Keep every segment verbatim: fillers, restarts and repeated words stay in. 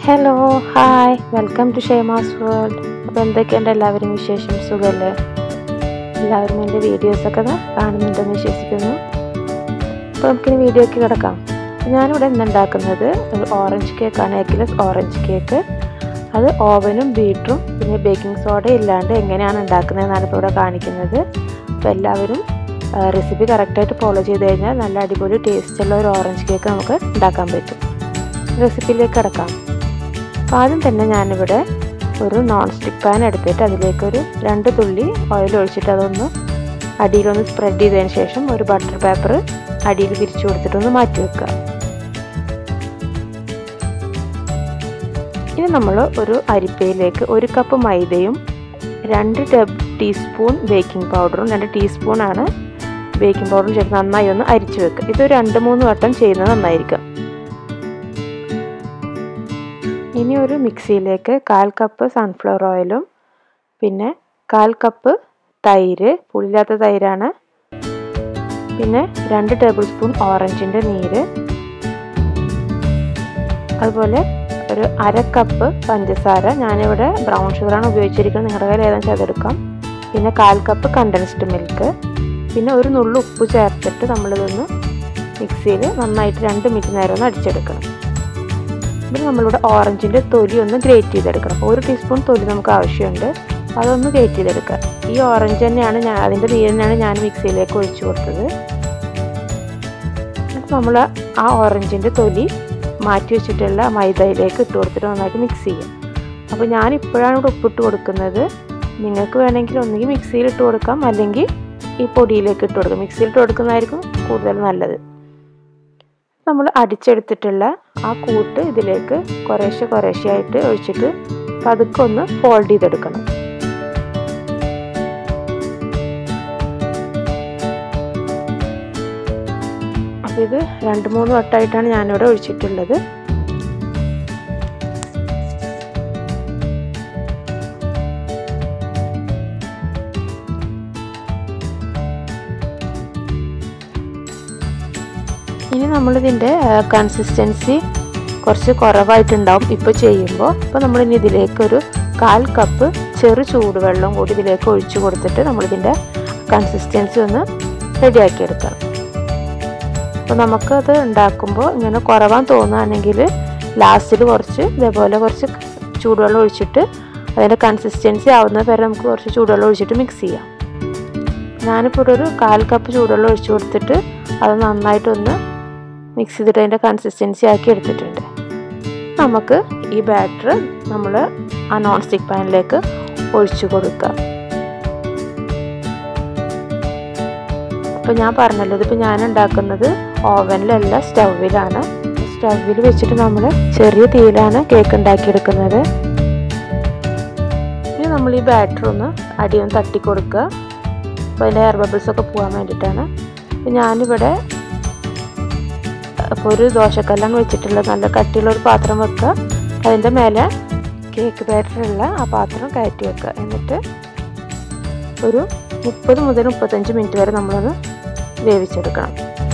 Hello hi welcome to Shema's world. അപ്പോൾ എന്തൊക്കെയുണ്ട് എല്ലാവരും വിശേഷം? സുഖമല്ലേ? എല്ലാവരും എൻ്റെ വീഡിയോസൊക്കെ കാണുന്നുണ്ടെന്ന് വിശ്വസിക്കുന്നു. അപ്പോൾ നമുക്കിനി വീഡിയോയ്ക്ക് കിടക്കാം. ഞാനിവിടെ ഇന്നുണ്ടാക്കുന്നത് ഒരു ഓറഞ്ച് കേക്കാണ്, എഗ്ഗ്ലെസ് ഓറഞ്ച് കേക്ക്. അത് ഓവനും ബീറ്ററും പിന്നെ ബേക്കിംഗ് സോഡയും ഇല്ലാണ്ട് എങ്ങനെയാണ് ഉണ്ടാക്കുന്നതെന്നാണ് ഇപ്പോൾ ഇവിടെ കാണിക്കുന്നത്. അപ്പോൾ എല്ലാവരും റെസിപ്പി കറക്റ്റായിട്ട് ഫോളോ ചെയ്ത് കഴിഞ്ഞാൽ നല്ല അടിപൊളി ടേസ്റ്റുള്ള ഒരു ഓറഞ്ച് കേക്ക് നമുക്ക് ഉണ്ടാക്കാൻ പറ്റും. റെസിപ്പിയിലേക്ക് കിടക്കാം. അപ്പോൾ ആദ്യം തന്നെ ഞാനിവിടെ ഒരു നോൺ സ്റ്റിക്ക് പാൻ എടുത്തിട്ട് അതിലേക്കൊരു രണ്ട് തുള്ളി ഓയിൽ ഒഴിച്ചിട്ട് അതൊന്ന് അടിയിലൊന്ന് സ്പ്രെഡ് ചെയ്തതിന് ശേഷം ഒരു ബട്ടർ പേപ്പർ അടിയിൽ വിരിച്ചു കൊടുത്തിട്ടൊന്ന് മാറ്റി വെക്കുക. ഇനി നമ്മൾ ഒരു അരിപ്പയിലേക്ക് ഒരു കപ്പ് മൈദയും രണ്ട് ടീസ്പൂൺ ബേക്കിംഗ് പൗഡറും രണ്ട് ടീസ്പൂണാണ് ബേക്കിംഗ് പൗഡറും ചേർത്ത് നന്നായി ഒന്ന് അരിച്ചു വെക്കുക. ഇത് രണ്ട് മൂന്ന് വട്ടം ചെയ്യുന്നത് നന്നായിരിക്കും. ഇനി ഒരു മിക്സിയിലേക്ക് കാൽ കപ്പ് സൺഫ്ലവർ ഓയിലും പിന്നെ കാൽ കപ്പ് തൈര്, പുളിയില്ലാത്ത തൈരാണ്, പിന്നെ രണ്ട് ടേബിൾ സ്പൂൺ ഓറഞ്ചിൻ്റെ നീര്, അതുപോലെ ഒരു അര കപ്പ് പഞ്ചസാര, ഞാനിവിടെ ബ്രൗൺ ഷുഗറാണ് ഉപയോഗിച്ചിരിക്കുന്നത്, നിങ്ങളുടെ കയ്യിൽ ഏതാണെന്ന് ചെയ്തെടുക്കാം, പിന്നെ കാൽ കപ്പ് കണ്ടൻസ്ഡ് മിൽക്ക്, പിന്നെ ഒരു നുള്ളു ഉപ്പ് ചേർത്തിട്ട് നമ്മളിതൊന്ന് മിക്സിയിൽ നന്നായിട്ട് രണ്ട് മിനിറ്റ് നേരം ഒന്ന് അടിച്ചെടുക്കണം. പിന്നെ നമ്മളിവിടെ ഓറഞ്ചിൻ്റെ തൊലി ഒന്ന് ഗ്രേറ്റ് ചെയ്തെടുക്കണം. ഒരു ടീസ്പൂൺ തൊലി നമുക്ക് ആവശ്യമുണ്ട്, അതൊന്ന് ഗ്രേറ്റ് ചെയ്തെടുക്കുക. ഈ ഓറഞ്ച് തന്നെയാണ് ഞാൻ അതിൻ്റെ നീര് തന്നെയാണ് ഞാൻ മിക്സിയിലേക്ക് ഒഴിച്ചു കൊടുത്തത്. എന്നിട്ട് നമ്മൾ ആ ഓറഞ്ചിൻ്റെ തൊലി മാറ്റി വെച്ചിട്ടുള്ള മൈദയിലേക്ക് ഇട്ട് കൊടുത്തിട്ട് നന്നായിട്ട് മിക്സ് ചെയ്യും. അപ്പോൾ ഞാൻ ഇപ്പോഴാണ് ഇവിടെ ഉപ്പിട്ട് കൊടുക്കുന്നത്. നിങ്ങൾക്ക് വേണമെങ്കിൽ ഒന്നുകിൽ മിക്സിയിൽ ഇട്ട് കൊടുക്കാം, അല്ലെങ്കിൽ ഈ പൊടിയിലേക്ക് ഇട്ട് കൊടുക്കാം. മിക്സിയിൽ ഇട്ട് കൊടുക്കുന്നതായിരിക്കും കൂടുതൽ നല്ലത്. നമ്മൾ അടിച്ചെടുത്തിട്ടുള്ള ആ കൂട്ട് ഇതിലേക്ക് കുറേശ്ശെ കുറേശ്ശെയായിട്ട് ഒഴിച്ചിട്ട് പതുക്കെ ഒന്ന് ഫോൾഡ് ചെയ്തെടുക്കണം. അപ്പോൾ ഇത് രണ്ട് മൂന്ന് വട്ടമായിട്ടാണ് ഞാനിവിടെ ഒഴിച്ചിട്ടുള്ളത്. ഇനി നമ്മളിതിൻ്റെ കൺസിസ്റ്റൻസി കുറച്ച് കുറവായിട്ടുണ്ടാവും ഇപ്പോൾ ചെയ്യുമ്പോൾ. അപ്പോൾ നമ്മളിനി ഇതിലേക്കൊരു കാൽ കപ്പ് ചെറു ചൂടുവെള്ളം കൂടി ഇതിലേക്ക് ഒഴിച്ചു കൊടുത്തിട്ട് നമ്മളിതിൻ്റെ കൺസിസ്റ്റൻസി ഒന്ന് റെഡിയാക്കി എടുക്കണം. അപ്പോൾ നമുക്കത് ഉണ്ടാക്കുമ്പോൾ ഇങ്ങനെ കുറവാൻ തോന്നുകയാണെങ്കിൽ ലാസ്റ്റിൽ കുറച്ച് ഇതേപോലെ കുറച്ച് ചൂടുവെള്ളം ഒഴിച്ചിട്ട് അതിൻ്റെ കൺസിസ്റ്റൻസി ആവുന്നത് വരെ നമുക്ക് കുറച്ച് ചൂടുവെള്ളം ഒഴിച്ചിട്ട് മിക്സ് ചെയ്യാം. ഞാനിപ്പോൾ ഇവിടെ ഒരു കാൽ കപ്പ് ചൂടുവെള്ളം ഒഴിച്ചു കൊടുത്തിട്ട് അത് നന്നായിട്ടൊന്ന് മിക്സ് ചെയ്തിട്ട് അതിൻ്റെ കൺസിസ്റ്റൻസി ആക്കി എടുത്തിട്ടുണ്ട്. നമുക്ക് ഈ ബാറ്റർ നമ്മൾ ആ നോൺ സ്റ്റിക്ക് പാനിലേക്ക് ഒഴിച്ചു കൊടുക്കുക. അപ്പോൾ ഞാൻ പറഞ്ഞല്ലോ, ഇതിപ്പോൾ ഞാൻ ഉണ്ടാക്കുന്നത് ഓവനിലല്ല സ്റ്റൗവിലാണ്. സ്റ്റൗവിൽ വെച്ചിട്ട് നമ്മൾ ചെറിയ തീയിലാണ് കേക്ക് ഉണ്ടാക്കിയെടുക്കുന്നത്. ഇനി നമ്മൾ ഈ ബാറ്റർ ഒന്ന് അടിയൊന്ന് തട്ടി കൊടുക്കുക. അപ്പോൾ അതിൻ്റെ എയർ ബബിൾസ് ഒക്കെ പോകാൻ വേണ്ടിയിട്ടാണ്. അപ്പോൾ ഞാനിവിടെ അപ്പോൾ ഒരു ദോശക്കല്ലാണ് വെച്ചിട്ടുള്ളത്. നല്ല കട്ടിയുള്ള ഒരു പാത്രം വെക്കുക, അതിൻ്റെ മേലെ കേക്ക് ബാറ്ററുള്ള ആ പാത്രം കയറ്റി വെക്കുക. എന്നിട്ട് ഒരു മുപ്പത് മുതൽ മുപ്പത്തഞ്ച് മിനിറ്റ് വരെ നമ്മളൊന്ന് വേവിച്ചെടുക്കണം.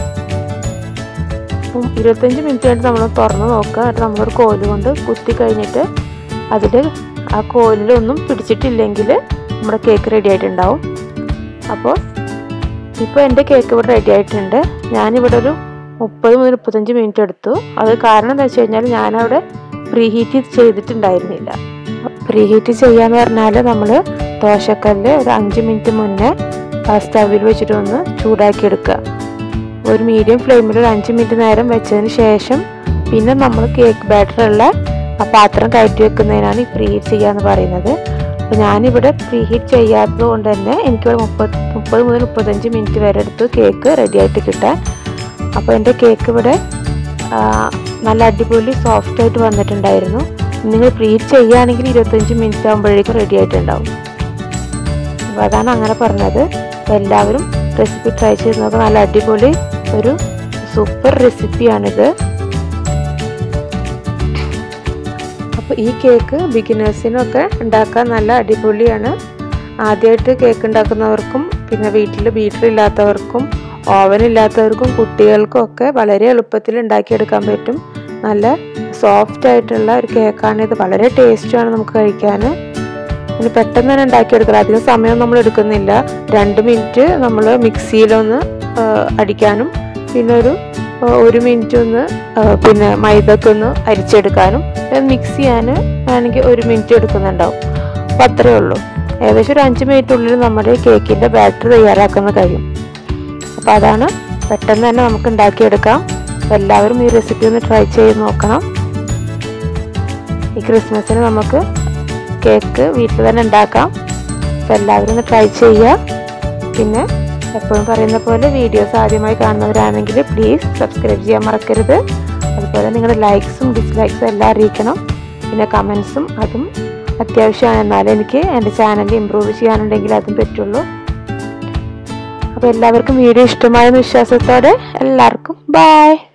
അപ്പം ഇരുപത്തഞ്ച് മിനിറ്റ് കഴിഞ്ഞിട്ട് നമ്മൾ തുറന്ന് നോക്കുക. എന്നിട്ട് നമ്മളൊരു കോല് കൊണ്ട് കുത്തി കഴിഞ്ഞിട്ട് അതിൽ ആ കോലിലൊന്നും പിടിച്ചിട്ടില്ലെങ്കിൽ നമ്മുടെ കേക്ക് റെഡി ആയിട്ടുണ്ടാവും. അപ്പോൾ ഇപ്പോൾ എൻ്റെ കേക്ക് ഇവിടെ റെഡി ആയിട്ടുണ്ട്. ഞാനിവിടെ ഒരു മുപ്പത് മുതൽ മുപ്പത്തഞ്ച് മിനിറ്റ് എടുത്തു. അത് കാരണം എന്താ വെച്ച് കഴിഞ്ഞാൽ ഞാനവിടെ പ്രീ ഹീറ്റ് ചെയ്തിട്ടുണ്ടായിരുന്നില്ല. പ്രീ ഹീറ്റ് ചെയ്യാന്ന് പറഞ്ഞാൽ നമ്മൾ ദോശക്കല്ല് ഒരു അഞ്ച് മിനിറ്റ് മുന്നേ സ്റ്റവിൽ വെച്ചിട്ട് ഒന്ന് ചൂടാക്കി എടുക്കുക. ഒരു മീഡിയം ഫ്ലെയിമിൽ ഒരു അഞ്ച് മിനിറ്റ് നേരം വെച്ചതിന് ശേഷം പിന്നെ നമ്മൾ കേക്ക് ബാറ്ററുള്ള ആ പാത്രം കയറ്റി വെക്കുന്നതിനാണ് ഈ പ്രീ ഹീറ്റ് ചെയ്യാന്ന് പറയുന്നത്. അപ്പോൾ ഞാനിവിടെ പ്രീ ഹീറ്റ് ചെയ്യാത്തത് കൊണ്ട് തന്നെ എനിക്കിവിടെ മുപ്പത് മുപ്പത് മുതൽ മുപ്പത്തഞ്ച് മിനിറ്റ് വരെ എടുത്ത് കേക്ക് റെഡി ആയിട്ട് കിട്ടാൻ. അപ്പോൾ എൻ്റെ കേക്ക് ഇവിടെ നല്ല അടിപൊളി സോഫ്റ്റായിട്ട് വന്നിട്ടുണ്ടായിരുന്നു. നിങ്ങൾ പ്രീ ഹീറ്റ് ചെയ്യുകയാണെങ്കിൽ ഇരുപത്തഞ്ച് മിനിറ്റ് ആകുമ്പോഴേക്കും റെഡി ആയിട്ടുണ്ടാവും. അപ്പോൾ അതാണ് അങ്ങനെ പറഞ്ഞത്. അപ്പോൾ എല്ലാവരും റെസിപ്പി ട്രൈ ചെയ്ത് നോക്കുക. നല്ല അടിപൊളി ഒരു സൂപ്പർ റെസിപ്പിയാണിത്. അപ്പോൾ ഈ കേക്ക് ബിഗിനേഴ്സിനൊക്കെ ഉണ്ടാക്കാൻ നല്ല അടിപൊളിയാണ്. ആദ്യമായിട്ട് കേക്ക് ഉണ്ടാക്കുന്നവർക്കും പിന്നെ വീട്ടിൽ ബീറ്റർ ഇല്ലാത്തവർക്കും ഓവൻ ഇല്ലാത്തവർക്കും കുട്ടികൾക്കും ഒക്കെ വളരെ എളുപ്പത്തിൽ ഉണ്ടാക്കിയെടുക്കാൻ പറ്റും. നല്ല സോഫ്റ്റ് ആയിട്ടുള്ള ഒരു കേക്കാണ് ഇത്. വളരെ ടേസ്റ്റുമാണ് നമുക്ക് കഴിക്കാൻ. ഇനി പെട്ടെന്ന് തന്നെ ഉണ്ടാക്കിയെടുക്കണം. അധികം സമയം നമ്മൾ എടുക്കുന്നില്ല. രണ്ട് മിനിറ്റ് നമ്മൾ മിക്സിയിലൊന്ന് അടിക്കാനും പിന്നെ ഒരു ഒരു മിനിറ്റ് ഒന്ന് പിന്നെ മൈദക്കൊന്ന് അരിച്ചെടുക്കാനും മിക്സ് ചെയ്യാൻ വേണമെങ്കിൽ ഒരു മിനിറ്റ് എടുക്കുന്നുണ്ടാവും. അപ്പോൾ അത്രയേ ഉള്ളൂ. ഏകദേശം ഒരു അഞ്ച് മിനിറ്റിനുള്ളിൽ നമ്മുടെ കേക്കിൻ്റെ ബാറ്റർ തയ്യാറാക്കുന്ന കഴിയും. അപ്പോൾ അതാണ്, പെട്ടെന്ന് തന്നെ നമുക്ക് ഉണ്ടാക്കിയെടുക്കാം. അപ്പോൾ എല്ലാവരും ഈ റെസിപ്പി ഒന്ന് ട്രൈ ചെയ്ത് നോക്കണം. ഈ ക്രിസ്മസിന് നമുക്ക് കേക്ക് വീട്ടിൽ തന്നെ ഉണ്ടാക്കാം. അപ്പോൾ എല്ലാവരും ഒന്ന് ട്രൈ ചെയ്യുക. പിന്നെ എപ്പോഴും പറയുന്ന പോലെ വീഡിയോസ് ആദ്യമായി കാണുന്നവരാണെങ്കിൽ പ്ലീസ് സബ്സ്ക്രൈബ് ചെയ്യാൻ മറക്കരുത്. അതുപോലെ നിങ്ങളുടെ ലൈക്സും ഡിസ്ലൈക്സും എല്ലാം അറിയിക്കണം. പിന്നെ കമൻസും അതും അത്യാവശ്യമാണ്. എന്നാലും എനിക്ക് എൻ്റെ ചാനൽ ഇമ്പ്രൂവ് ചെയ്യാനുണ്ടെങ്കിൽ അതും പറ്റുള്ളൂ. അപ്പോൾ എല്ലാവർക്കും വീഡിയോ ഇഷ്ടമായെന്ന വിശ്വാസത്തോടെ എല്ലാവർക്കും ബൈ.